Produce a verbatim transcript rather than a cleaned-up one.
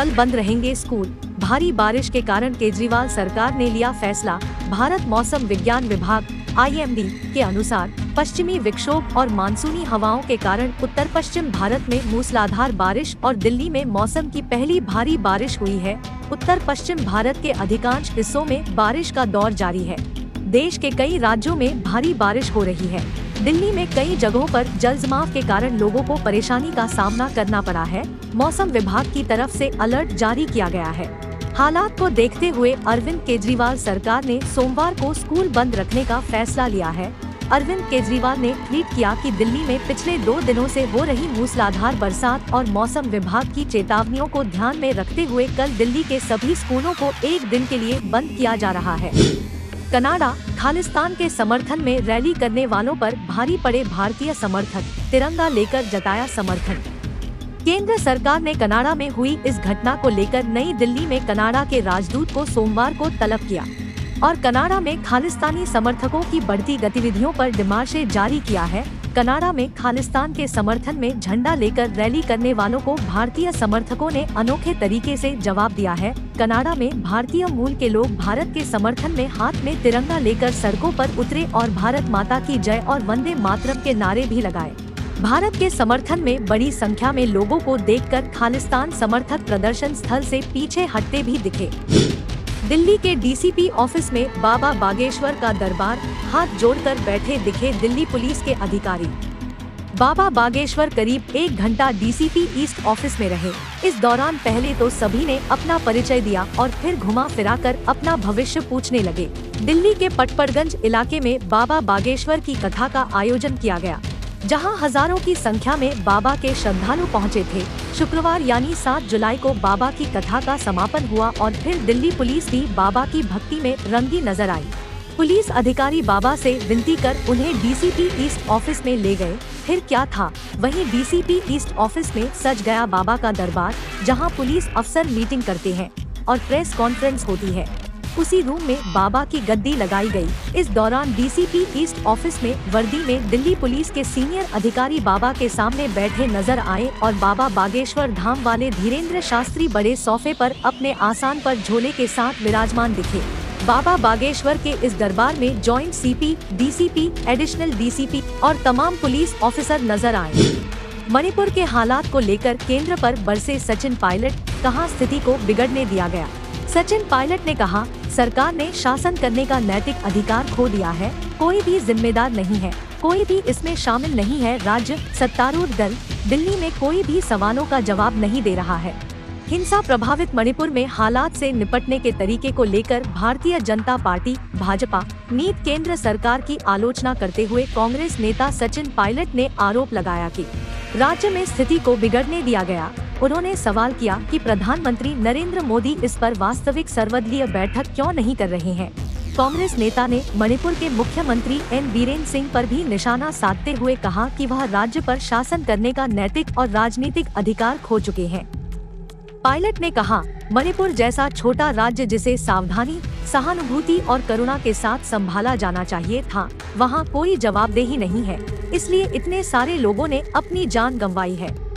कल बंद रहेंगे स्कूल। भारी बारिश के कारण केजरीवाल सरकार ने लिया फैसला। भारत मौसम विज्ञान विभाग आई एम डी के अनुसार पश्चिमी विक्षोभ और मानसूनी हवाओं के कारण उत्तर पश्चिम भारत में मूसलाधार बारिश और दिल्ली में मौसम की पहली भारी बारिश हुई है। उत्तर पश्चिम भारत के अधिकांश हिस्सों में बारिश का दौर जारी है। देश के कई राज्यों में भारी बारिश हो रही है। दिल्ली में कई जगहों पर जलजमाव के कारण लोगों को परेशानी का सामना करना पड़ा है। मौसम विभाग की तरफ से अलर्ट जारी किया गया है। हालात को देखते हुए अरविंद केजरीवाल सरकार ने सोमवार को स्कूल बंद रखने का फैसला लिया है। अरविंद केजरीवाल ने ट्वीट किया कि दिल्ली में पिछले दो दिनों से हो रही मूसलाधार बरसात और मौसम विभाग की चेतावनियों को ध्यान में रखते हुए कल दिल्ली के सभी स्कूलों को एक दिन के लिए बंद किया जा रहा है। कनाडा, खालिस्तान के समर्थन में रैली करने वालों पर भारी पड़े भारतीय समर्थक, तिरंगा लेकर जताया समर्थन। केंद्र सरकार ने कनाडा में हुई इस घटना को लेकर नई दिल्ली में कनाडा के राजदूत को सोमवार को तलब किया और कनाडा में खालिस्तानी समर्थकों की बढ़ती गतिविधियों पर डिमार्शे जारी किया है। कनाडा में खालिस्तान के समर्थन में झंडा लेकर रैली करने वालों को भारतीय समर्थकों ने अनोखे तरीके से जवाब दिया है। कनाडा में भारतीय मूल के लोग भारत के समर्थन में हाथ में तिरंगा लेकर सड़कों पर उतरे और भारत माता की जय और वंदे मातरम के नारे भी लगाए। भारत के समर्थन में बड़ी संख्या में लोगों को देखकर खालिस्तान समर्थक प्रदर्शन स्थल से पीछे हटते भी दिखे। दिल्ली के डी सी पी ऑफिस में बाबा बागेश्वर का दरबार, हाथ जोड़कर बैठे दिखे दिल्ली पुलिस के अधिकारी। बाबा बागेश्वर करीब एक घंटा D C P east office में रहे। इस दौरान पहले तो सभी ने अपना परिचय दिया और फिर घुमा फिराकर अपना भविष्य पूछने लगे। दिल्ली के पटपड़गंज इलाके में बाबा बागेश्वर की कथा का आयोजन किया गया, जहां हजारों की संख्या में बाबा के श्रद्धालु पहुंचे थे। शुक्रवार यानी सात जुलाई को बाबा की कथा का समापन हुआ और फिर दिल्ली पुलिस भी बाबा की भक्ति में रंगी नजर आई। पुलिस अधिकारी बाबा से विनती कर उन्हें D C P east office में ले गए। फिर क्या था, वहीं D C P east office में सज गया बाबा का दरबार, जहां पुलिस अफसर मीटिंग करते हैं और प्रेस कॉन्फ्रेंस होती है। उसी रूम में बाबा की गद्दी लगाई गई। इस दौरान D C P east office में वर्दी में दिल्ली पुलिस के सीनियर अधिकारी बाबा के सामने बैठे नजर आए और बाबा बागेश्वर धाम वाले धीरेन्द्र शास्त्री बड़े सोफे पर अपने आसन पर झोले के साथ विराजमान दिखे। बाबा बागेश्वर के इस दरबार में joint C P, D C P, additional D C P और तमाम पुलिस ऑफिसर नजर आए। मणिपुर के हालात को लेकर केंद्र पर बरसे सचिन पायलट, कहां स्थिति को बिगड़ने दिया गया। सचिन पायलट ने कहा, सरकार ने शासन करने का नैतिक अधिकार खो दिया है। कोई भी जिम्मेदार नहीं है, कोई भी इसमें शामिल नहीं है। राज्य सत्तारूढ़ दल दिल्ली में कोई भी सवालों का जवाब नहीं दे रहा है। हिंसा प्रभावित मणिपुर में हालात से निपटने के तरीके को लेकर भारतीय जनता पार्टी भाजपा नीत केंद्र सरकार की आलोचना करते हुए कांग्रेस नेता सचिन पायलट ने आरोप लगाया कि राज्य में स्थिति को बिगड़ने दिया गया। उन्होंने सवाल किया कि प्रधानमंत्री नरेंद्र मोदी इस पर वास्तविक सर्वदलीय बैठक क्यों नहीं कर रहे हैं। कांग्रेस नेता ने मणिपुर के मुख्यमंत्री एन बीरेन सिंह पर भी निशाना साधते हुए कहा कि वह राज्य पर शासन करने का नैतिक और राजनीतिक अधिकार खो चुके हैं। पायलट ने कहा, मणिपुर जैसा छोटा राज्य जिसे सावधानी, सहानुभूति और करुणा के साथ संभाला जाना चाहिए था, वहाँ कोई जवाबदेही नहीं है, इसलिए इतने सारे लोगों ने अपनी जान गंवाई है।